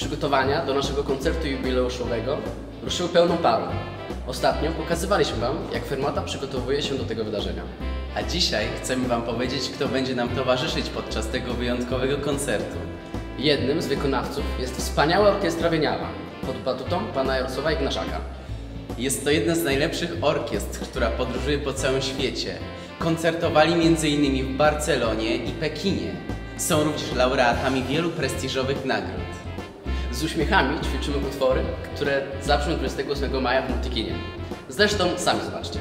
Przygotowania do naszego koncertu jubileuszowego ruszyły pełną parą. Ostatnio pokazywaliśmy Wam, jak Fermata przygotowuje się do tego wydarzenia. A dzisiaj chcemy Wam powiedzieć, kto będzie nam towarzyszyć podczas tego wyjątkowego koncertu. Jednym z wykonawców jest wspaniała orkiestra Wieniawa pod batutą pana Jarosława Ignaszaka. Jest to jedna z najlepszych orkiestr, która podróżuje po całym świecie. Koncertowali m.in. w Barcelonie i Pekinie. Są również laureatami wielu prestiżowych nagród. Z uśmiechami ćwiczymy utwory, które zabrzmią 28 maja w Multikinie. Zresztą sami zobaczcie.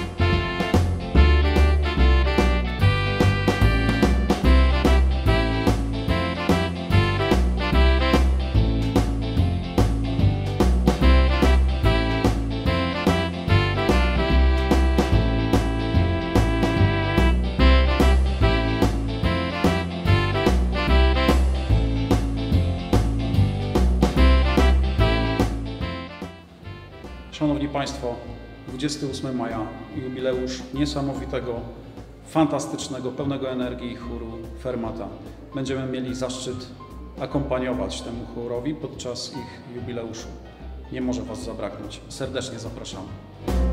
Szanowni Państwo, 28 maja, jubileusz niesamowitego, fantastycznego, pełnego energii chóru Fermata. Będziemy mieli zaszczyt akompaniować temu chórowi podczas ich jubileuszu. Nie może Was zabraknąć. Serdecznie zapraszamy.